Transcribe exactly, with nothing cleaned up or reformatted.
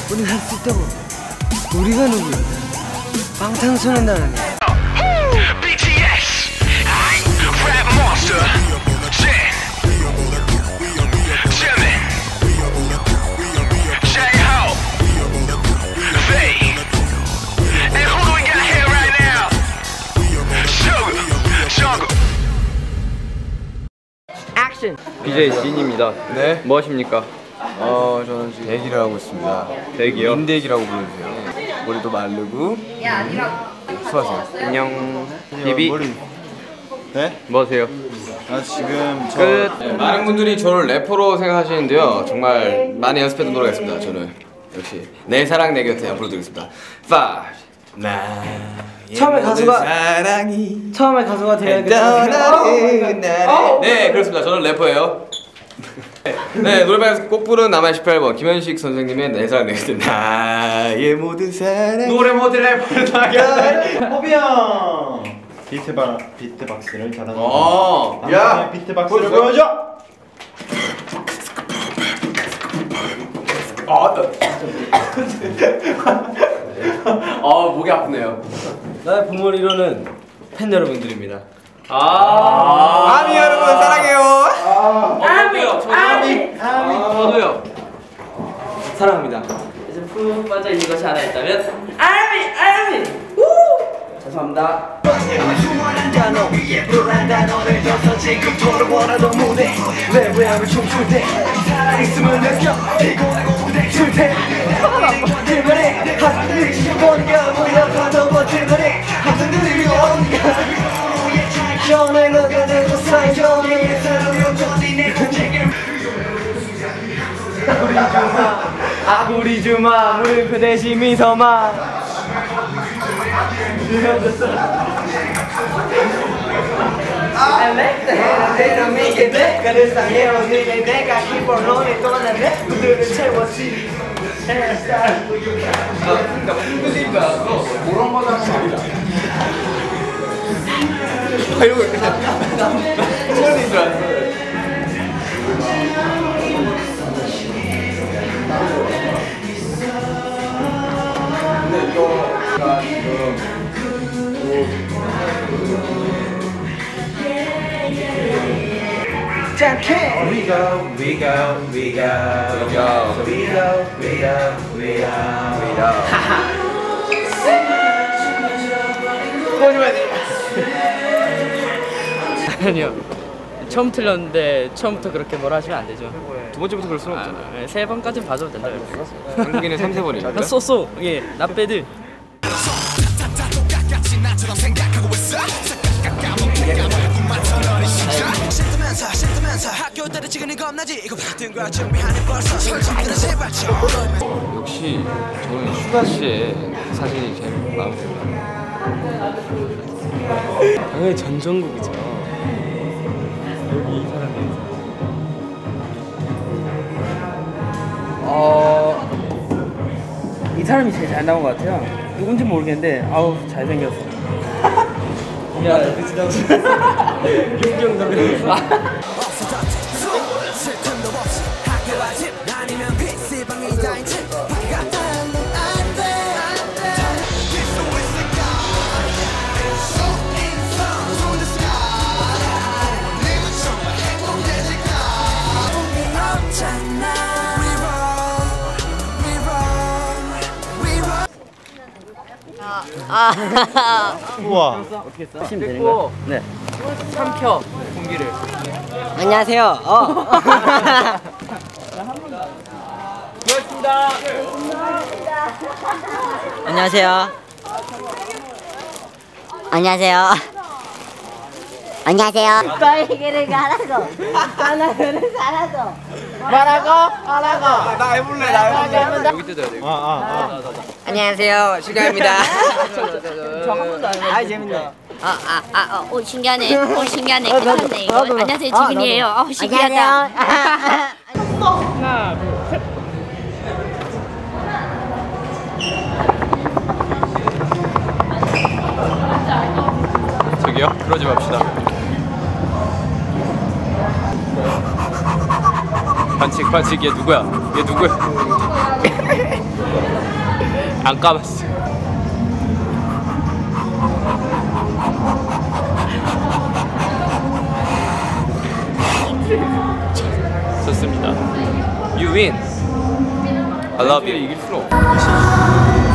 우린 할 수 있다고. 우리가 누구야? 방탄소년단이야. 비제이 진입니다. 네. 뭐 하십니까? 어, 저는 지금 대기를 하고 있습니다. 대기요? 인대기라고 불러주세요. 머리도 마르고. 야, 아니라고. 수고하세요. 안녕. 비비. 머리. 네? 뭐 하세요? 아, 지금 저... 끝. 네, 많은 분들이 저를 래퍼로 생각하시는데요. 정말 많이 연습했던 노래가 있습니다. 저는 역시 내 사랑 내 곁에 한번 불러드리겠습니다. 파. 나. 처음에 가수가 사랑이 처음에 가수가 되어야겠다. 어? 네, 그렇습니다. 저는 래퍼예요. 네, 노래방에서 꼭 부른 남의 십팔 번 김현식 선생님의 내 사랑 내 곁에 나의 모든 사랑. 노래 모든 래퍼를 나가래. 호비 형. 비트바 비트박스를 잘하는. 어. 야, 비트박스를 보여줘. 아, 아, 목이 아프네요. 나의 봄을 이루는 팬 여러분들입니다. 아, 아미 여러분 사랑해요. 아미, 아미, 아미. 저도요. 사랑합니다. 이제 푹 빠져 있는 것이 하나 있다면 아미, 아미. 우! 죄송합니다. 아구리 주마 물음표 대신 미소마. 내가 믿게 돼. 그래서 헤어지게 내가 기본론이 또 나네. 그들을 채웠지. 그러니까 흔들린 거야. 그런 거는 아니다. 아, 이거 그냥 흔들린 줄 알았어. 근데 이거가 지금 We go, we go, we go, we go, we go, we go, we go, we go. 아니요. 처음 틀렸는데 처음부터 그렇게 뭐라 하시면 안 되죠. 두 번째부터 그럴 수는 없잖아. 네, 세 번까지는 봐줘도 된다 그랬어. 한국인은 삼세 번이죠. 아, 쏘쏘. 예, 나빼드. 역시 저는 슈가 씨의 사진이 제일 마음에 들어요. 당연히 전정국이죠. 여기 이 사람이. 어, 이 사람이 제일 잘 나온 것 같아요. 누군지 모르겠는데, 아우 잘생겼어. 야, 그치 나. 윤경 선배. 아. 우와. 어떻게 써? 하시면 되는 거야? 네. 삼켜 공기를. 안녕하세요. 어. 고맙습니다. 안녕하세요. 안녕하세요. 안녕하세요. 너에게를 가라고. 하나를 사라고. 뭐라고? 하라고. 나 해볼래. 나 해볼래. 여기 뜯어야 돼. 아, 아, 아. 안녕하세요. 슈가입니다. 저한 번도 안 해봤어요. 아, 재밌네. 아, 아, 아, 어, 오, 신기하네. 오, 신기하네. 괜찮네. 이거. 안녕하세요, 아, 지민이에요. 어, 신기하다. 하나, 둘, 셋. 저기요? 그러지 맙시다. 반칙 반칙. 얘 누구야? 얘 누구야? 안 까봤어. 좋습니다. You win. I love you. 이길 수는 없어.